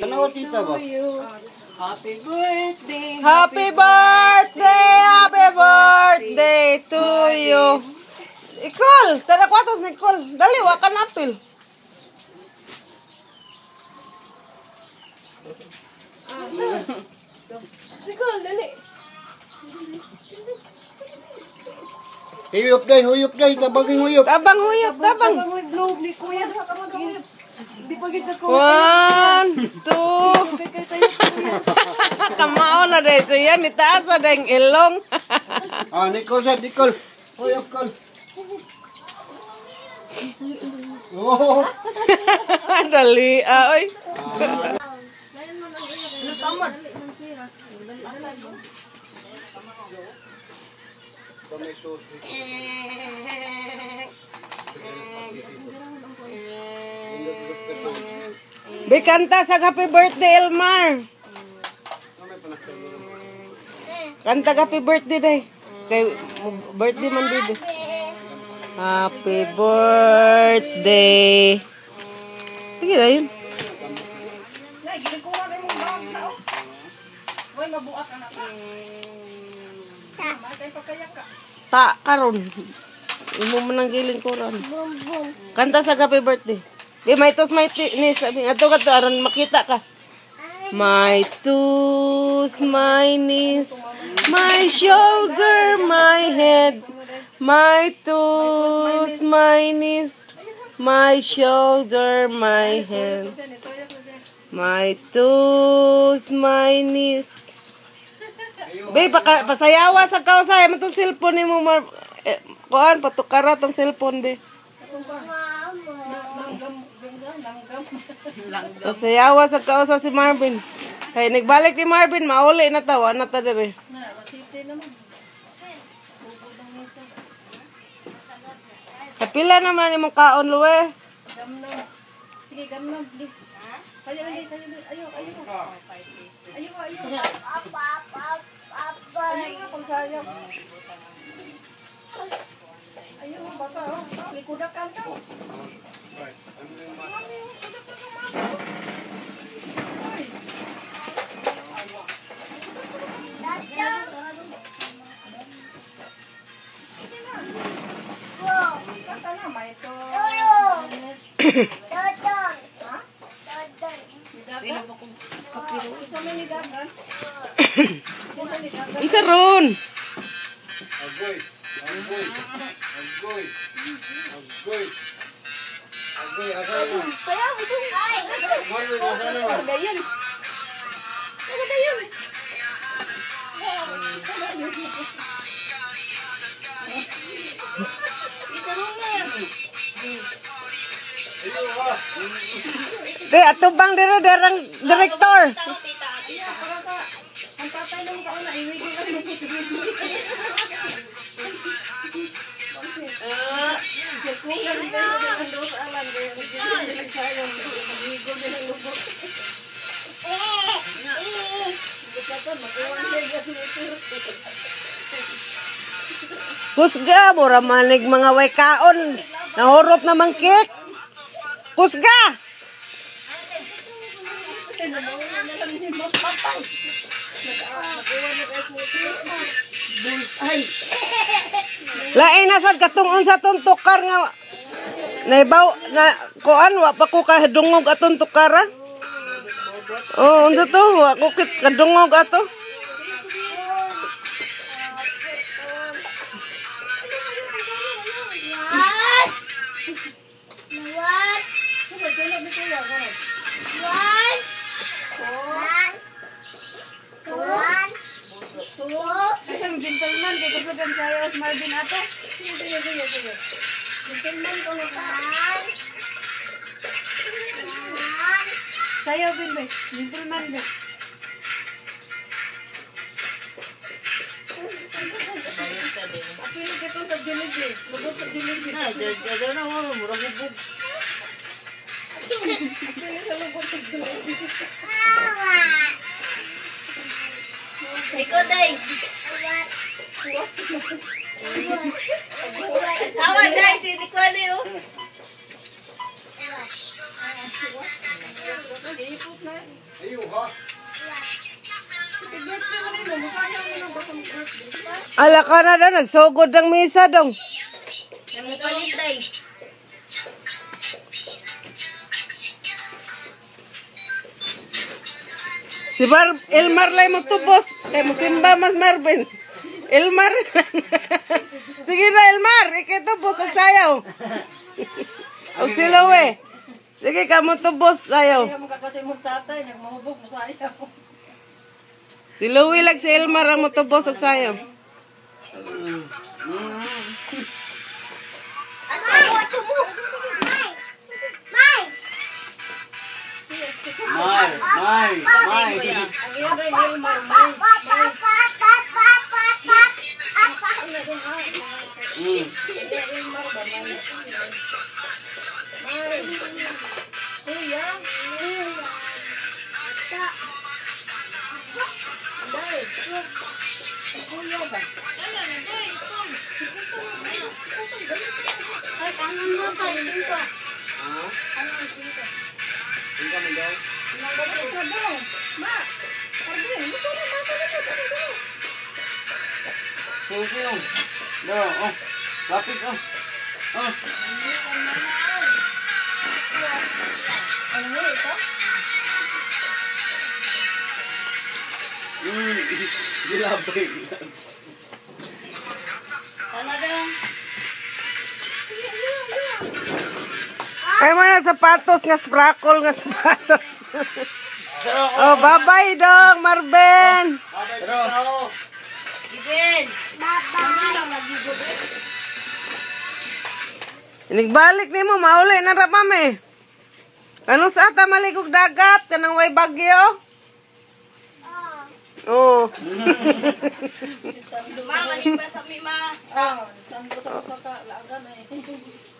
Ano tita ba? Happy birthday! Happy birthday! Happy birthday to you! Nicole! Tara kwatos, Nicole. Dali, wakan apil. Nicole, dali! Huyop day, tabaging huyop. Tabang huyop, tabang. Tabang globe ni Kuya. Hindi pa kita ko. 1, 2. Kamao na dahil siya. Nitaas na dahil ilong. Nicole sa Nicole. Huyop kol. Oh. Dali, oy. Lusamad. Kanta sa happy birthday, Elmar. Kanta happy birthday day. Kay birthday man bibi. Happy birthday. Sige na yun. Ta, karon. Imo man ang giling ko ron. Kanta sa happy birthday. Di may tos may ni sabi ato aron makita ka. My toes, my knees, my shoulder, my head. My toes, my knees, my shoulder, my head. My toes, my knees. Bay, pasayawa sa kausay. Ano itong cellphone ni mo? Kuhan, patukara itong cellphone, be. Pasayawa sa kausay si Marvin. Kaya nagbalik ni Marvin, mauli na tawa na ta dire. Kapila naman imong kaon, Luwe. Sige, gamnam. Kaya lang, ayo. Ayo. Ayo, pagsayang. Ayo, baka, likudakan ka. Isa ron. Agoy. Sayaw, ito. Dayan. Atubang dire derang direktor. Ang tatay lang ka na iwi ko lang Kusga, mura manig mga waykaon. Nahurot na mangkik. Kusga! Lain na sad katong sa tuntukar nga naibaw na kuan wa pa ko kadungog aton tukara. Oh, unsa to? Wa ko kit kadungog ato. Isang gentleman, di ko sa gansayo sa Marvin ato. Sige. Gentleman ko na ta. Sayo, Bin. Gentleman, Bin. Apili ka sa gilid, eh. Lugod sa gilid, eh. Dada na mo, mura hubog. Apili sa lugod sa gilid. Ikaw, Day. Awa, Day. Si Nicole, oh. Ipot na. Ayaw ha. Birthday mo rin mo. Mukha niya mo ng basang birthday. Ala ka na daw, nagsugod ng misa dong. Namupalit day. Si Elmar lay mo tubos. Kaya mo simba mas Marvin. Elmar. Sige na Elmar, ikitubos og sayaw. Og silaw. Sige ka mo tubos sayaw. Kaya makakasay mong tatay. Nagmahubog mo sa ayaw. Si Louie lag si Elmar ang mo tubos og sayaw. May. Ang iyo ba yung Elmar? Kuya. Kuya ba? Ay, kanan mo pa. Dito. Kanan dito. Tingka mo daw. Ma. Arvin, dito na dito. Sing. No, oh. Lapis oh. Oh. Ano mo ito? Gilabay. Sana daw. Ay mo na sapatos nga sparkle nga sapatos. Oh, bye-bye dong, Marvin. Igen. Bye-bye. Inigbalik ni mo, mauli na ra mami. Ano sa ata maligog dagat, kanang way bagyo? Oh. Mama, ni pa sa mima. Ah, tanto sa ka laagan eh.